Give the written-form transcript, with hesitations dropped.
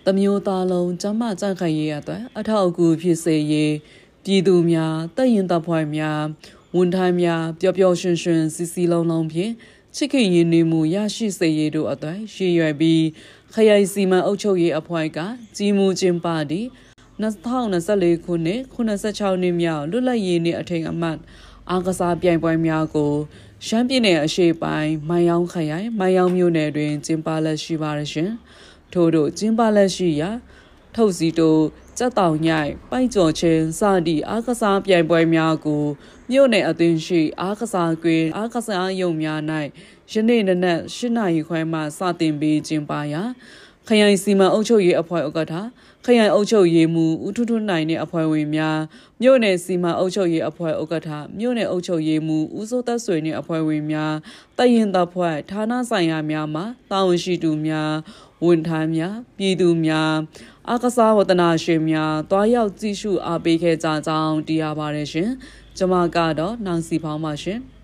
မျိုးသားလုံးကျမကြန့်ခိုင်ရေးအတွက်အထောက်အကူဖြစ်စေရေးပြည်သူများတပ်ရင်တပ်ဖွဲ့များဝန်ထမ်းများပျော်ပျော်ရွှင်ရွှင်စီစီလုံးလုံးဖြင့်ချစ်ခင်ရင်းနှီးမှုရရှိစေရေးတို့အတွက်ရှေ့ရွယ်ပြီးခရိုင်စီမံအုပ်ချုပ်ရေးအဖွဲ့ကကြီးမှုကျင်းပသည့်2024ခုနှစ်86နှစ်မြောက်လွတ်လပ်ရေးနေ့အထိမ်းအမှတ်အားကစားပြိုင်ပွဲများကိုရှမ်းပြည်နယ်အရှေ့ပိုင်းမိုင်ယောင်းခရိုင်မိုင်ယောင်းမြို့နယ်တွင်ကျင်းပလက်ရှိပါရရှင်ထို့သို့ကျင်းပလက်ရှိရာထုတ်စီတို့စက်တောင်ညိုက်ပိုက်ကျော်ချင်းစသည့်အားကစားပြိုင်ပွဲများကိုမြို့နယ်အသင်းရှိအားကစားကွင်းအားကစားရုံများ၌ယနေ့နနက်8နာရီခွဲမှစတင်ပြီးကျင်းပရာခရိုင်စီမံအုပ်ချုပ်ရေးအဖွဲ့ဥက္ကဋ္ဌခရိုင်အုပ်ချုပ်ရေးမှူးဦးထွန်းထွန်းနိုင်နှင့်အဖွဲ့ဝင်များမြို့နယ်စီမံအုပ်ချုပ်ရေးအဖွဲ့ဥက္ကဋ္ဌမြို့နယ်အုပ်ချုပ်ရေးမှူးဦးစိုးသက်ဆွေနှင့်အဖွဲ့ဝင်များတပ်ရင်တပ်ဖွဲ့ဌာနဆိုင်ရာများမှတာဝန်ရှိသူများဝန်ထမ်းများပြည်သူများအားကစားဝတ္တနာရှင်များတွားရောက်ကြည့်ရှုအားပေးခဲ့ကြကြောင်းသိရပါတယ်ရှင်ကျွန်မကတော့နောင်စီဖောင်းပါရှင်